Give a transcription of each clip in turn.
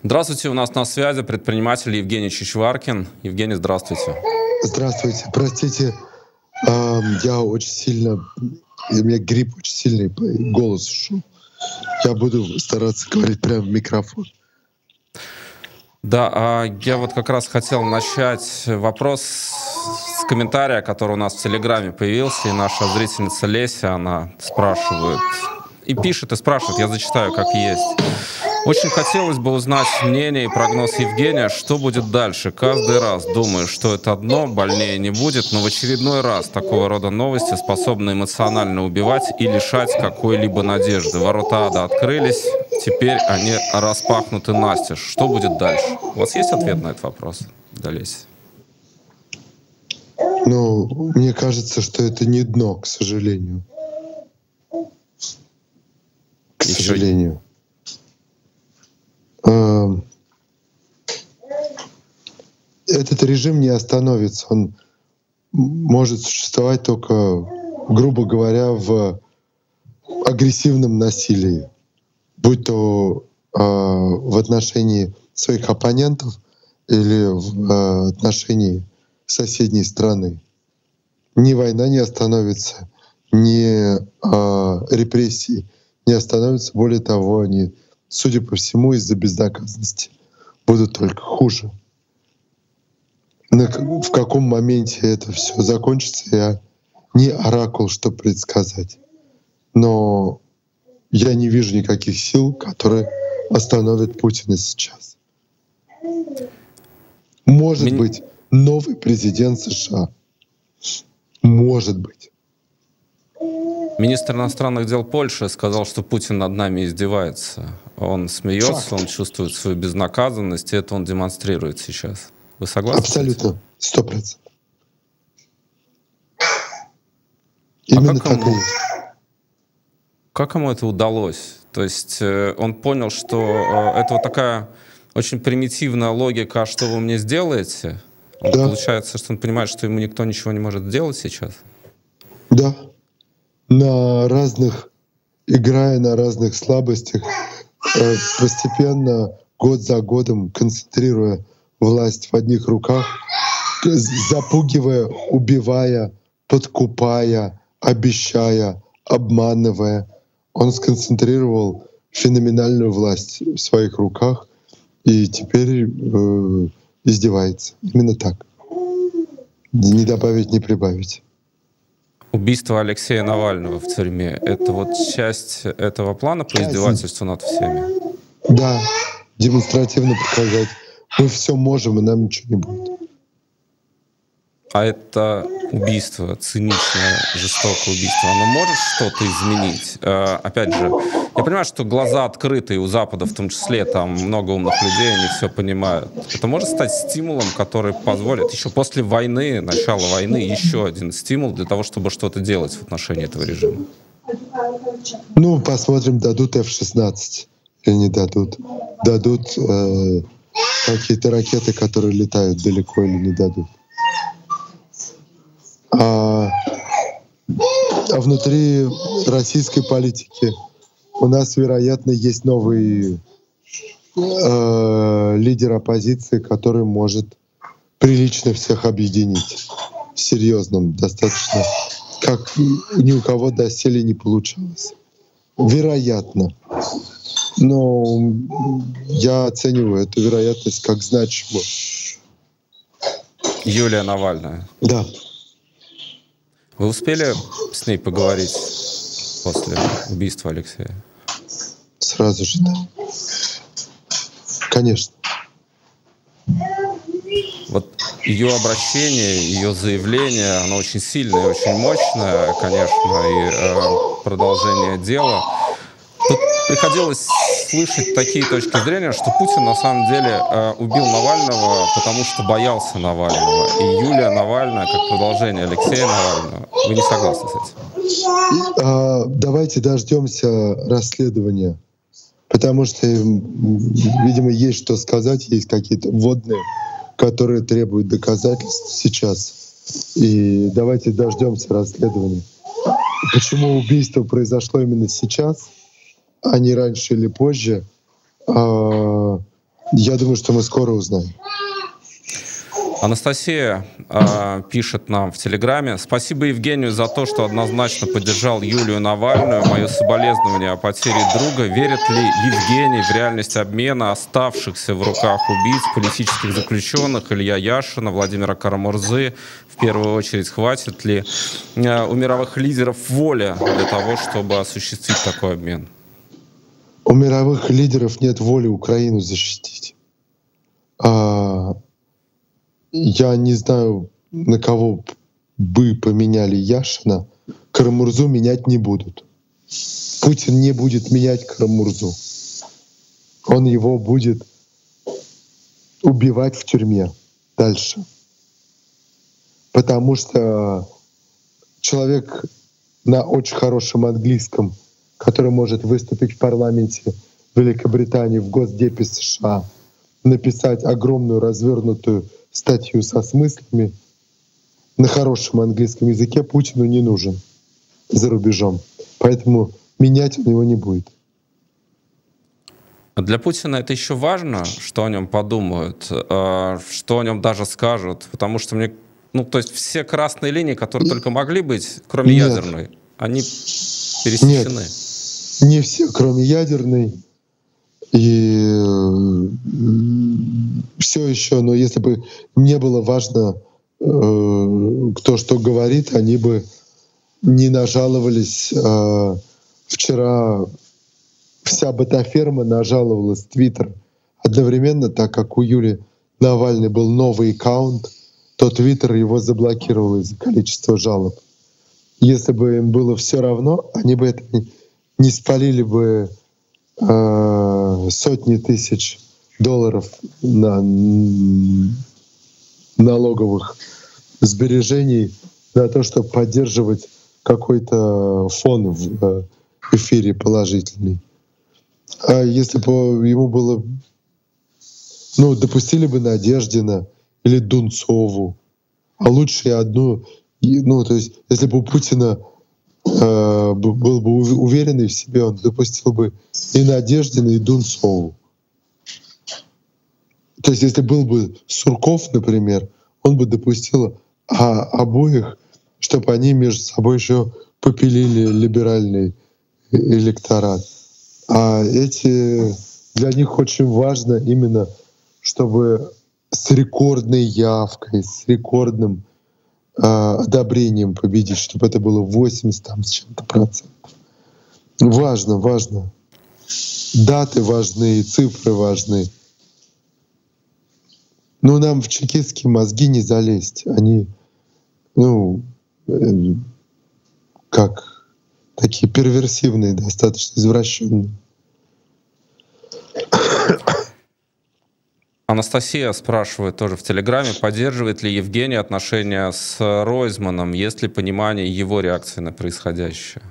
Здравствуйте, у нас на связи предприниматель Евгений Чичваркин. Евгений, здравствуйте. Здравствуйте. Простите, я очень сильно... У меня грипп очень сильный, голос ушел. Я буду стараться говорить прямо в микрофон. Да, я вот как раз хотел начать вопрос с комментария, который у нас в Телеграме появился, и наша зрительница Леся, она спрашивает, и пишет, и спрашивает, я зачитаю, как есть. Очень хотелось бы узнать мнение и прогноз Евгения, что будет дальше. Каждый раз думаю, что это одно, больнее не будет, но в очередной раз такого рода новости способны эмоционально убивать и лишать какой-либо надежды. Ворота ада открылись, теперь они распахнуты настежь. Что будет дальше? У вас есть ответ на этот вопрос, Леся? Ну, мне кажется, что это не дно, к сожалению. К сожалению. Этот режим не остановится. Он может существовать только, грубо говоря, в агрессивном насилии, будь то в отношении своих оппонентов или в отношении соседней страны. Ни война не остановится, ни репрессии не остановятся. Более того, они, судя по всему, из-за безнаказанности будут только хуже. В каком моменте это все закончится, я не оракул, чтобы предсказать. Но я не вижу никаких сил, которые остановят Путина сейчас. Может быть, новый президент США. Может быть. Министр иностранных дел Польши сказал, что Путин над нами издевается. Он смеется, он чувствует свою безнаказанность, и это он демонстрирует сейчас. Вы согласны? Абсолютно, 100%. Именно так и есть. Как ему это удалось? То есть он понял, что это вот такая очень примитивная логика, что вы мне сделаете? Да. Получается, что он понимает, что ему никто ничего не может сделать сейчас? Да. Играя на разных слабостях, постепенно, год за годом, концентрируя власть в одних руках, запугивая, убивая, подкупая, обещая, обманывая, он сконцентрировал феноменальную власть в своих руках и теперь издевается. Именно так. Не добавить, не прибавить. Убийство Алексея Навального в тюрьме — это вот часть этого плана по издевательству над всеми? Да, демонстративно показать. Мы все можем, и нам ничего не будет. А это убийство, циничное, жестокое убийство, оно может что-то изменить? Опять же, я понимаю, что глаза открыты, и у Запада в том числе, там много умных людей, они все понимают. Это может стать стимулом, который позволит еще после войны, начала войны, еще один стимул для того, чтобы что-то делать в отношении этого режима? Ну, посмотрим, дадут F-16 или не дадут. Дадут какие-то ракеты, которые летают далеко, или не дадут. А внутри российской политики у нас, вероятно, есть новый лидер оппозиции, который может прилично всех объединить. Серьезным достаточно. Как ни у кого доселе не получалось. Вероятно. Но я оцениваю эту вероятность как значимую. Юлия Навальная. Да. Вы успели с ней поговорить после убийства Алексея? Сразу же, да. Конечно. Вот ее обращение, ее заявление, оно очень сильное, очень мощное, конечно, и продолжение дела. Тут приходилось слышать такие точки зрения, что Путин на самом деле убил Навального, потому что боялся Навального. И Юлия Навальная как продолжение Алексея Навального. Вы не согласны с этим? Давайте дождемся расследования, потому что, видимо, есть что сказать, есть какие-то вводные, которые требуют доказательств сейчас. И давайте дождемся расследования. Почему убийство произошло именно сейчас, а не раньше или позже, Я думаю, что мы скоро узнаем. Анастасия пишет нам в Телеграме: «Спасибо Евгению за то, что однозначно поддержал Юлию Навальную. Мое соболезнование о потере друга. Верит ли Евгений в реальность обмена оставшихся в руках убийц политических заключенных Илья Яшина, Владимира Карамурзы? В первую очередь, хватит ли у мировых лидеров воли для того, чтобы осуществить такой обмен?» У мировых лидеров нет воли Украину защитить. Я не знаю, на кого бы поменяли Яшина. Карамурзу менять не будут. Путин не будет менять Карамурзу. Он его будет убивать в тюрьме дальше. Потому что человек на очень хорошем английском, который может выступить в парламенте Великобритании, в Госдепе США, написать огромную развернутую статью со смыслами на хорошем английском языке, Путину не нужен за рубежом. Поэтому менять он его не будет. Для Путина это еще важно, что о нем подумают, что о нем даже скажут, потому что то есть все красные линии, которые только могли быть, кроме ядерной, они пересечены. Нет, не все, кроме ядерной. И все еще, но если бы мне было важно, кто что говорит, они бы не нажаловались. Вчера вся ботаферма нажаловалась в Твиттер одновременно, так как у Юли Навальной был новый аккаунт, то Твиттер его заблокировал из-за количества жалоб. Если бы им было все равно, они бы это не спалили бы сотни тысяч долларов на налоговых сбережений на то, чтобы поддерживать какой-то фон в эфире положительный. А если бы ему было... допустили бы Надеждина или Дунцову, а лучше и одну... то есть если бы у Путина был бы уверенный в себе, он допустил бы и Надеждина, и Дунцову. То есть если был бы Сурков, например, он бы допустил обоих, чтобы они между собой еще попилили либеральный электорат. А для них очень важно именно, чтобы с рекордной явкой, с рекордным одобрением победить, чтобы это было 80 с чем-то процентов. Важно. Даты важны, цифры важны. Но нам в чекистские мозги не залезть. Они, как такие перверсивные, достаточно извращенные. Анастасия спрашивает тоже в Телеграме: поддерживает ли Евгений отношения с Ройзманом, есть ли понимание его реакции на происходящее?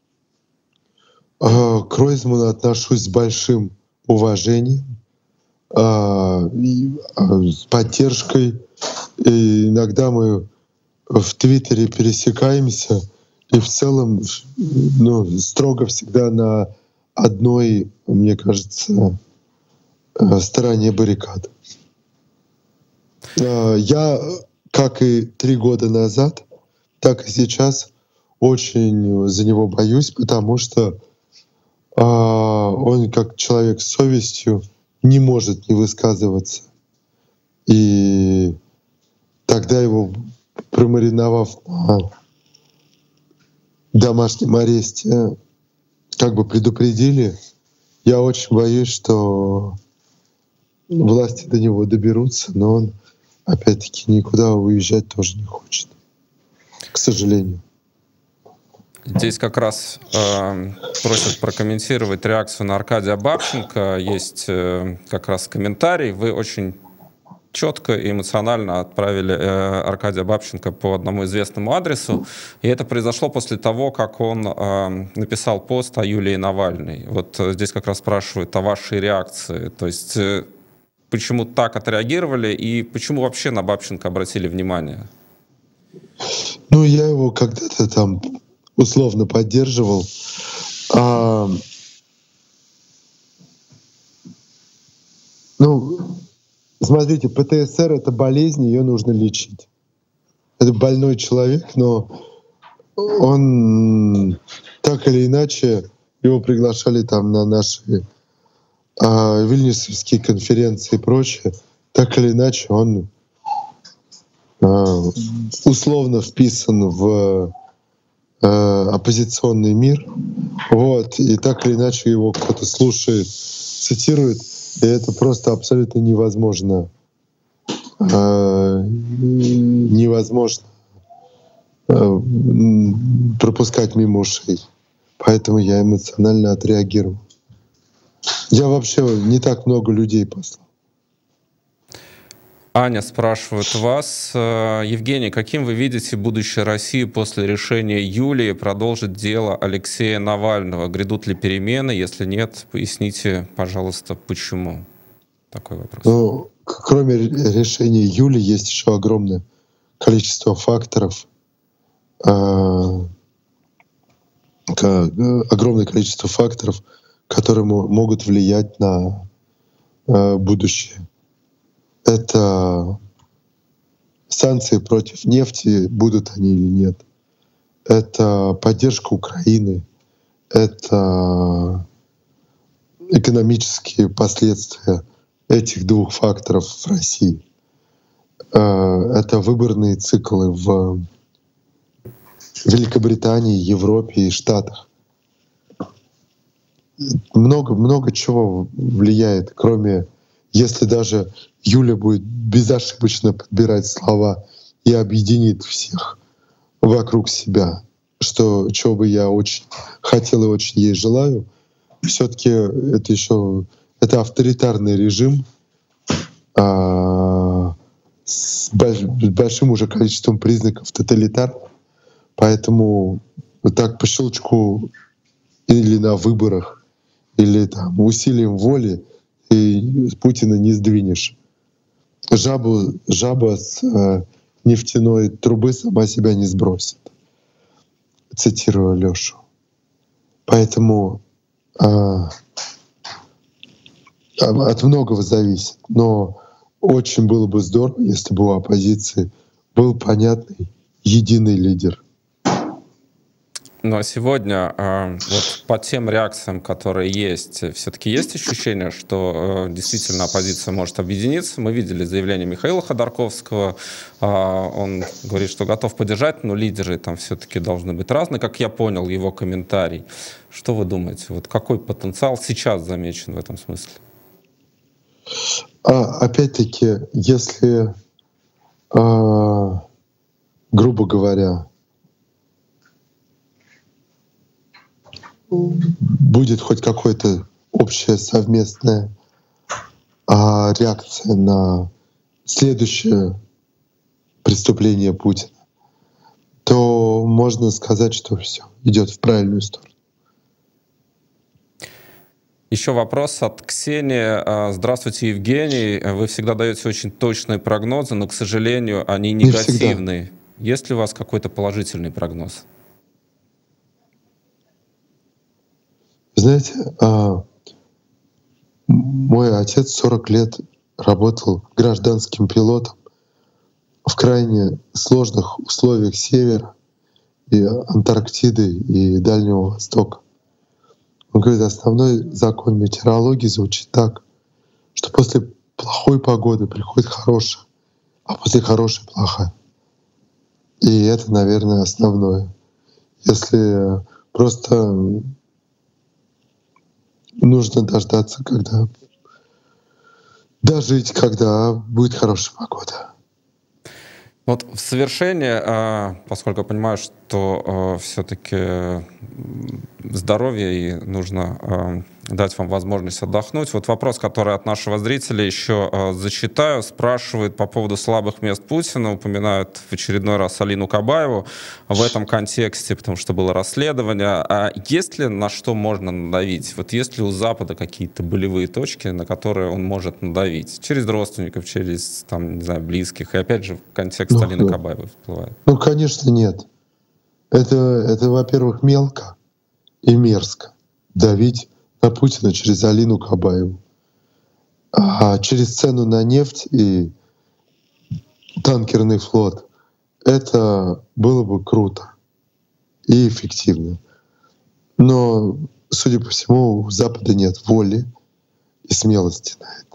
К Ройзману отношусь с большим уважением, с поддержкой. И иногда мы в Твиттере пересекаемся, и в целом строго всегда на одной, мне кажется, стороне баррикад. Я, как и 3 года назад, так и сейчас очень за него боюсь, потому что он, как человек с совестью, не может не высказываться. И тогда его, промариновав на домашнем аресте, как бы предупредили. Я очень боюсь, что власти до него доберутся, но он, опять-таки, никуда уезжать тоже не хочет, к сожалению. Здесь как раз просят прокомментировать реакцию на Аркадия Бабченко. Есть как раз комментарий. Вы очень четко и эмоционально отправили Аркадия Бабченко по одному известному адресу. И это произошло после того, как он написал пост о Юлии Навальной. Вот здесь как раз спрашивают о вашей реакции. То есть почему так отреагировали и почему вообще на Бабченко обратили внимание? Я его когда-то там условно поддерживал. Ну, смотрите, ПТСР — это болезнь, ее нужно лечить. Это больной человек, но он так или иначе, его приглашали там на наши вильнюсовские конференции и прочее, так или иначе он условно вписан в оппозиционный мир, вот, и так или иначе его кто-то слушает, цитирует, и это просто абсолютно невозможно. Невозможно пропускать мимо ушей. Поэтому я эмоционально отреагировал. Я вообще не так много людей послал. Аня спрашивает вас. Евгений, каким вы видите будущее России после решения Юлии продолжить дело Алексея Навального? Грядут ли перемены? Если нет, поясните, пожалуйста, почему? Такой вопрос. Ну, кроме решения Юлии есть еще огромное количество факторов, которые могут влиять на будущее. Это санкции против нефти, будут они или нет. Это поддержка Украины. Это экономические последствия этих двух факторов в России. Это выборные циклы в Великобритании, Европе и Штатах. Много чего влияет, кроме, если даже Юля будет безошибочно подбирать слова и объединит всех вокруг себя, чего бы я очень хотел и очень ей желаю. Все-таки это авторитарный режим с большим уже количеством признаков тоталитарного. Поэтому вот так по щелчку или на выборах, или там усилием воли и Путина не сдвинешь. Жаба с нефтяной трубы сама себя не сбросит. Цитирую Лёшу. Поэтому от многого зависит. Но очень было бы здорово, если бы у оппозиции был понятный, единый лидер. Ну а сегодня вот по тем реакциям, которые есть, все-таки есть ощущение, что действительно оппозиция может объединиться. Мы видели заявление Михаила Ходорковского. Он говорит, что готов поддержать, но лидеры там все-таки должны быть разные, как я понял его комментарий. Что вы думаете? Вот какой потенциал сейчас замечен в этом смысле? Опять-таки, если, грубо говоря, будет хоть какая-то общая совместная реакция на следующее преступление Путина, то можно сказать, что все идет в правильную сторону. Еще вопрос от Ксении. Здравствуйте, Евгений. Вы всегда даете очень точные прогнозы, но, к сожалению, они негативные. Есть ли у вас какой-то положительный прогноз? Знаете, мой отец 40 лет работал гражданским пилотом в крайне сложных условиях Севера, и Антарктиды, и Дальнего Востока. Он говорит, основной закон метеорологии звучит так, что после плохой погоды приходит хорошая, а после хорошей — плохая. И это, наверное, основное. Если просто нужно дождаться, дожить, когда будет хорошая погода. Вот в завершение, поскольку я понимаю, что все-таки здоровье и нужно дать вам возможность отдохнуть. Вот вопрос, который от нашего зрителя еще зачитаю, спрашивает по поводу слабых мест Путина, упоминают в очередной раз Алину Кабаеву в этом контексте, потому что было расследование. А есть ли на что можно надавить? Вот есть ли у Запада какие-то болевые точки, на которые он может надавить? Через родственников, через, там, не знаю, близких. И опять же, контекст Алины Кабаевой всплывает. Ну, конечно, нет. Это, во-первых, мелко и мерзко давить на Путина через Алину Кабаеву. через цену на нефть и танкерный флот, это было бы круто и эффективно. Но, судя по всему, у Запада нет воли и смелости на это.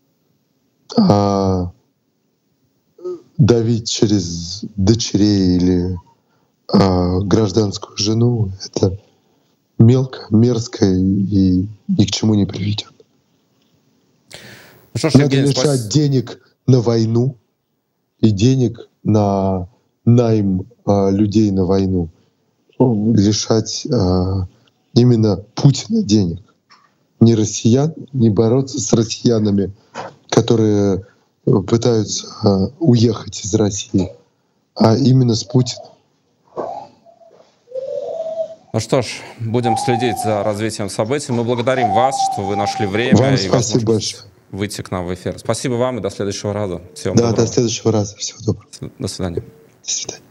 А давить через дочерей или гражданскую жену — это мелко, мерзко и ни к чему не приведет. Ну что ж, Надо Евгений, лишать денег на войну и денег на найм людей на войну. Лишать именно Путина денег. Не россиян, не бороться с россиянами, которые пытаются уехать из России, а именно с Путиным. Ну что ж, будем следить за развитием событий. Мы благодарим вас, что вы нашли время Вам и спасибо большое. выйти к нам в эфир. Спасибо вам и до следующего раза. Всего Да, доброго. до следующего раза. Всего доброго. До свидания. До свидания.